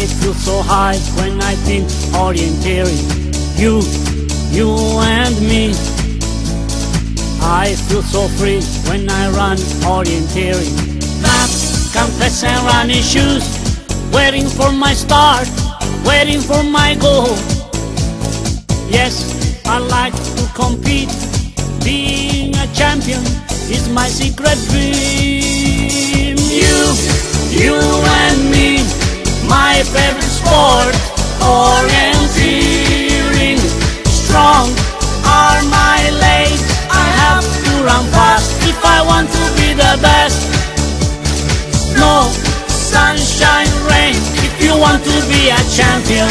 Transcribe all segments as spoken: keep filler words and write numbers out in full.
I feel so high when I think orienteering. You, you and me. I feel so free when I run orienteering. Laps, canvas and running shoes, waiting for my start, waiting for my goal. Yes, I like to compete. Being a champion is my secret dream. You, you and me, my favorite sport, orienteering. Strong are my legs, I have to run fast if I want to be the best. Snow, sunshine, rain, if you want to be a champion,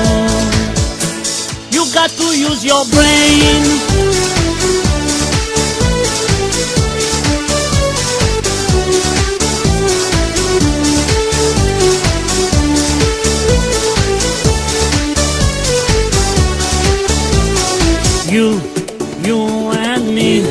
you got to use your brain. You, you and me.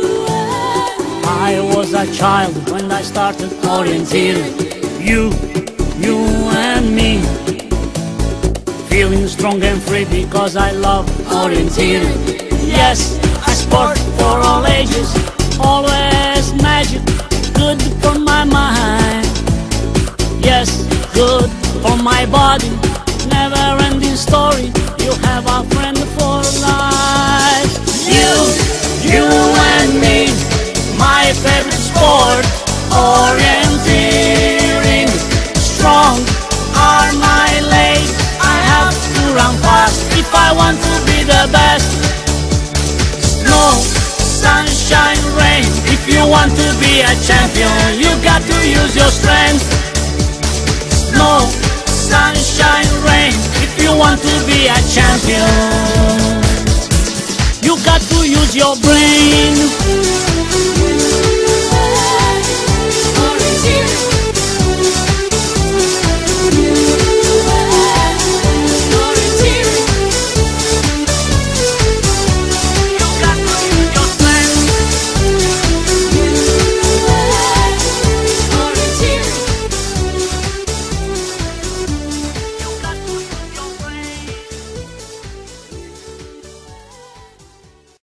I was a child when I started orienteering. You, you and me. Feeling strong and free because I love orienteering. Yes, a sport for all ages, always magic, good for my mind. Yes, good for my body, never-ending story. You have a friend for life. You, you and me, my favorite sport, orienteering. Strong are my legs, I have to run fast if I want to be the best. Snow, sunshine, rain, if you want to be a champion, you got to use your strength. Snow, sunshine, rain, if you want to be a champion, you got to use your brain.